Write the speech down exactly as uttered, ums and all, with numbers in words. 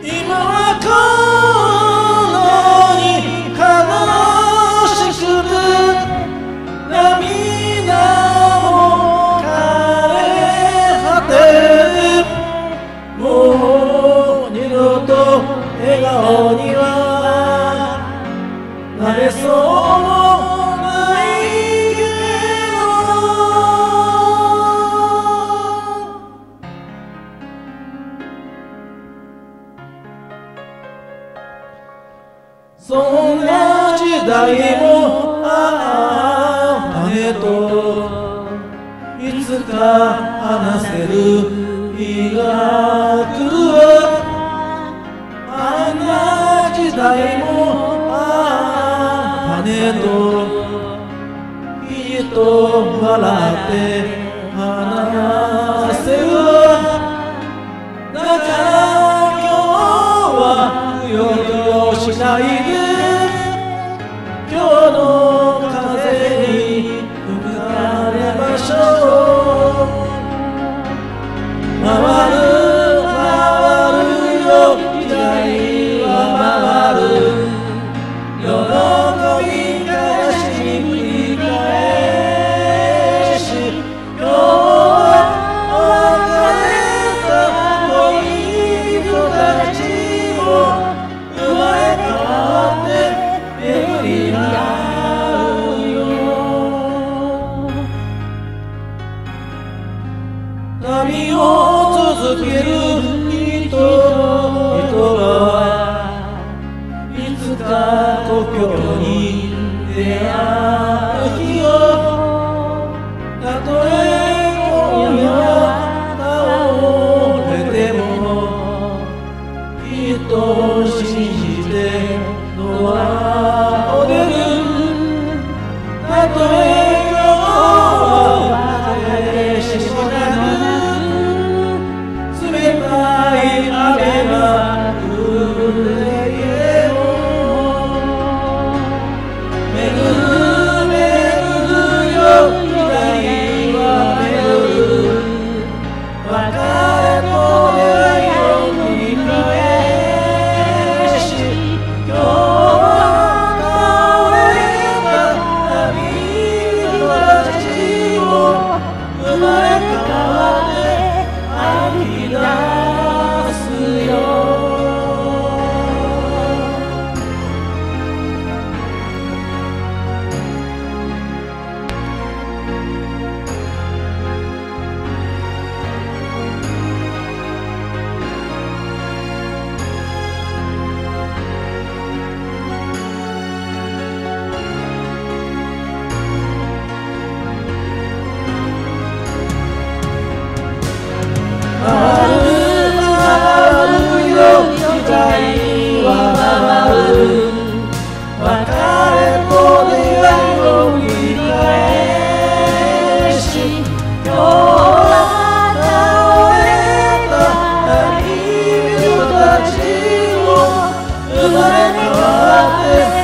今はこのに悲しくて涙も枯れ果ててもう二度と笑顔にはなれそうもないけどそんな時代もあれといつか話せる日が来るあんな時代もあれときっと笑って話せるだから今日はくよくよしないで今日の風に吹かれましょう回る回るよ時代は回る喜び悲しみ繰り返し今日は別れた恋人たちも生まれ変わって巡り合うよ旅を続ける人々はいつか故郷に出会う日をたとえ今夜倒れてもきっと信じてドアを出るたとえ今日は晴れしなく冷たい雨が降れても巡る巡るよ時代は巡る別れと出会いを繰り返し今日は倒れた旅人たちも生まれ変わって歩き出すよ回る回るよ時代は回る別れと出会いを繰り返し今日は倒れた旅人たちも生まれ変わって